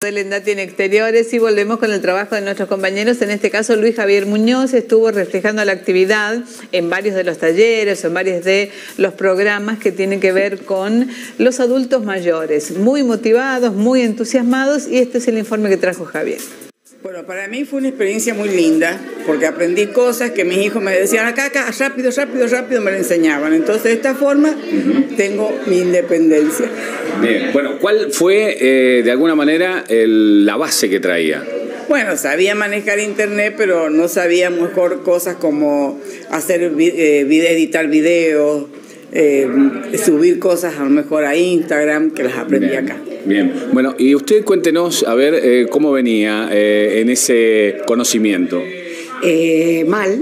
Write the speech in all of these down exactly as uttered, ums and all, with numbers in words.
del Endati en Exteriores y volvemos con el trabajo de nuestros compañeros. En este caso, Luis Javier Muñoz estuvo reflejando la actividad en varios de los talleres, en varios de los programas que tienen que ver con los adultos mayores. Muy motivados, muy entusiasmados, y este es el informe que trajo Javier. Bueno, para mí fue una experiencia muy linda, porque aprendí cosas que mis hijos me decían, acá, acá, rápido, rápido, rápido, me lo enseñaban. Entonces, de esta forma, uh-huh. tengo mi independencia. Bien, bueno, ¿cuál fue, eh, de alguna manera, el, la base que traía? Bueno, sabía manejar internet, pero no sabía mejor cosas como hacer, eh, video, editar videos, eh, subir cosas a lo mejor a Instagram, que las aprendí Bien. acá. Bien, bueno, y usted cuéntenos, a ver, eh, cómo venía eh, en ese conocimiento. Eh, mal,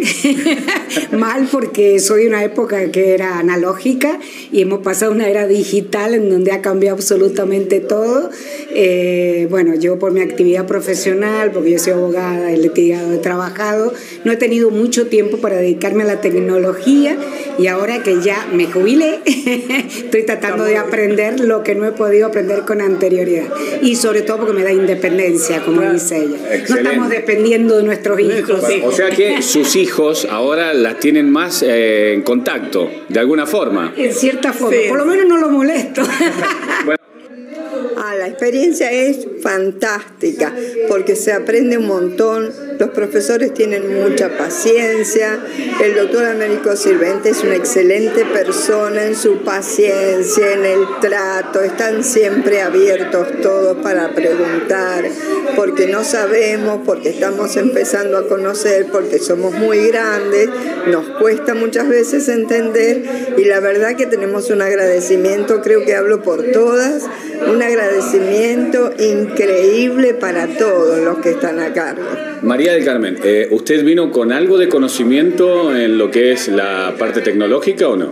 mal porque soy una época que era analógica y hemos pasado a una era digital en donde ha cambiado absolutamente todo. Eh, bueno, yo por mi actividad profesional, porque yo soy abogada, he litigado, he trabajado, no he tenido mucho tiempo para dedicarme a la tecnología, y ahora que ya me jubilé, estoy tratando de aprender lo que no he podido aprender con anterioridad, y sobre todo porque me da independencia, como dice ella. Excelente. No estamos dependiendo de nuestros hijos. O sea que sus hijos ahora las tienen más eh, en contacto, de alguna forma. En cierta forma, Sí. por lo menos no lo molesto. Bueno. Ah, la experiencia es fantástica porque se aprende un montón, los profesores tienen mucha paciencia, el doctor Américo Sirvente es una excelente persona en su paciencia, en el trato, están siempre abiertos todos para preguntar, porque no sabemos, porque estamos empezando a conocer, porque somos muy grandes, nos cuesta muchas veces entender, y la verdad que tenemos un agradecimiento, creo que hablo por todas, un agradecimiento increíble para todos los que están a cargo. María del Carmen, eh, ¿usted vino con algo de conocimiento en lo que es la parte tecnológica o no?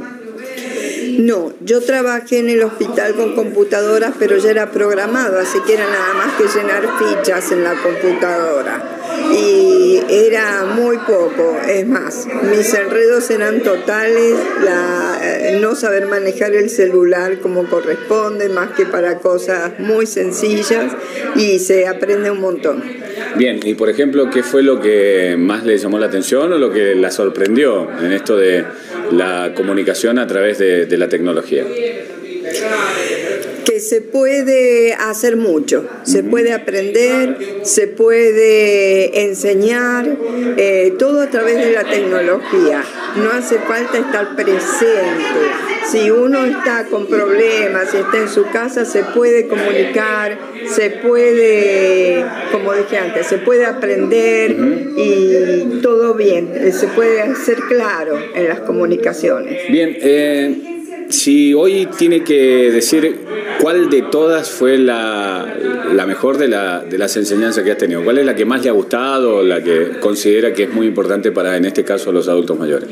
No, yo trabajé en el hospital con computadoras, pero ya era programado, así que era nada más que llenar fichas en la computadora. Y era muy poco, es más, mis enredos eran totales, la, eh, no saber manejar el celular como corresponde, más que para cosas muy sencillas, y se aprende un montón. Bien, y por ejemplo, ¿qué fue lo que más le llamó la atención o lo que la sorprendió en esto de la comunicación a través de, de la tecnología? Que se puede hacer mucho, se puede aprender, se puede enseñar, eh, todo a través de la tecnología. No hace falta estar presente. Si uno está con problemas, si está en su casa, se puede comunicar, se puede, como dije antes, se puede aprender y todo bien, se puede hacer claro en las comunicaciones. Bien, eh... si hoy tiene que decir cuál de todas fue la, la mejor de, la, de las enseñanzas que has tenido, ¿cuál es la que más le ha gustado o la que considera que es muy importante para, en este caso, los adultos mayores?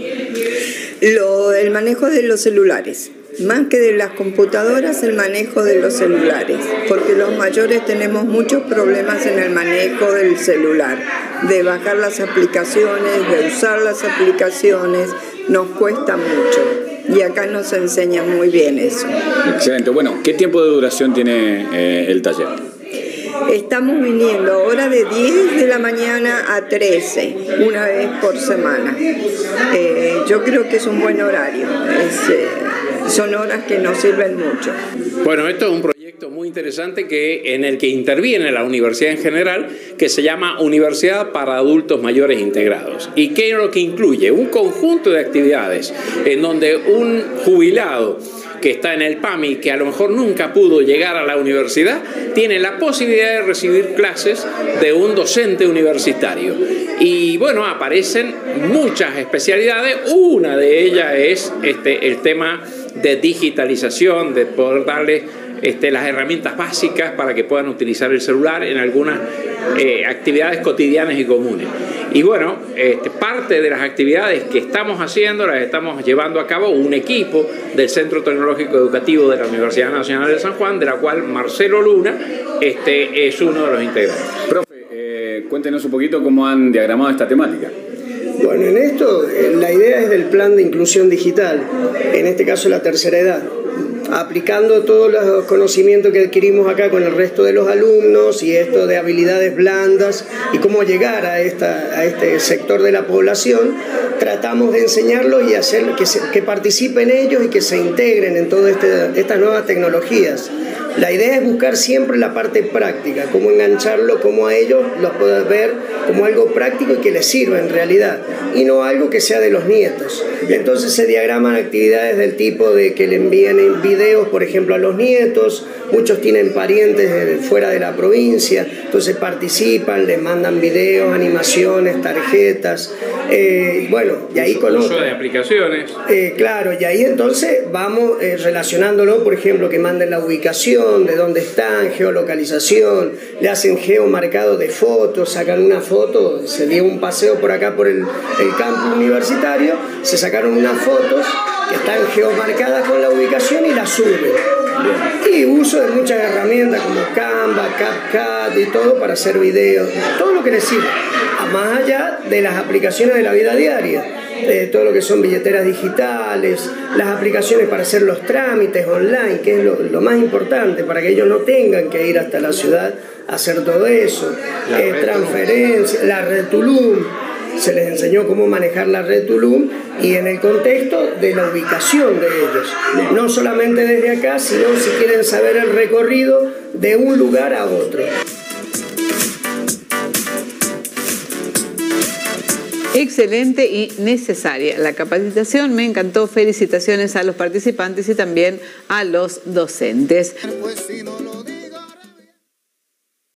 Lo, el manejo de los celulares. Más que de las computadoras, el manejo de los celulares, porque los mayores tenemos muchos problemas en el manejo del celular, de bajar las aplicaciones, de usar las aplicaciones, nos cuesta mucho. Y acá nos enseñan muy bien eso. Excelente. Bueno, ¿qué tiempo de duración tiene eh, el taller? Estamos viniendo ahora de diez de la mañana a trece, una vez por semana. Eh, yo creo que es un buen horario. Es, eh, son horas que nos sirven mucho. Bueno, esto es un proyecto muy interesante que, en el que interviene la universidad en general, que se llama Universidad para Adultos Mayores Integrados. ¿Y qué es lo que incluye? Un conjunto de actividades en donde un jubilado que está en el P A M I, que a lo mejor nunca pudo llegar a la universidad, tiene la posibilidad de recibir clases de un docente universitario. Y bueno, aparecen muchas especialidades, una de ellas es este, el tema de digitalización, de poder darle este, las herramientas básicas para que puedan utilizar el celular en algunas eh, actividades cotidianas y comunes. Y bueno, este, parte de las actividades que estamos haciendo las estamos llevando a cabo un equipo del Centro Tecnológico Educativo de la Universidad Nacional de San Juan, de la cual Marcelo Luna este, es uno de los integrantes. Profe, eh, cuéntenos un poquito cómo han diagramado esta temática. Bueno, en esto la idea es del plan de inclusión digital, en este caso la tercera edad. aplicando todos los conocimientos que adquirimos acá con el resto de los alumnos y esto de habilidades blandas y cómo llegar a, esta, a este sector de la población, tratamos de enseñarlos y hacer que, se, que participen ellos y que se integren en todas este, estas nuevas tecnologías. La idea es buscar siempre la parte práctica, cómo engancharlo, cómo a ellos los puedan ver como algo práctico y que les sirva en realidad, y no algo que sea de los nietos. Entonces se diagraman actividades del tipo de que le envían videos, por ejemplo, a los nietos, muchos tienen parientes fuera de la provincia, entonces participan, les mandan videos, animaciones, tarjetas, eh, bueno, y ahí con uso de aplicaciones. Eh, claro, y ahí entonces vamos eh, relacionándolo, por ejemplo, que manden la ubicación, de dónde están, geolocalización, le hacen geomarcado de fotos, sacan una foto, se dio un paseo por acá por el, el campus universitario, se sacaron unas fotos que están geomarcadas con la ubicación y las suben. Y uso de muchas herramientas como Canva, CapCut y todo para hacer videos, todo lo que les sirve, más allá de las aplicaciones de la vida diaria. Eh, todo lo que son billeteras digitales, las aplicaciones para hacer los trámites online, que es lo, lo más importante, para que ellos no tengan que ir hasta la ciudad a hacer todo eso, eh, transferencias, la red Tulum, se les enseñó cómo manejar la red Tulum y en el contexto de la ubicación de ellos, no solamente desde acá, sino si quieren saber el recorrido de un lugar a otro. Excelente y necesaria la capacitación, me encantó, felicitaciones a los participantes y también a los docentes. Pues si no lo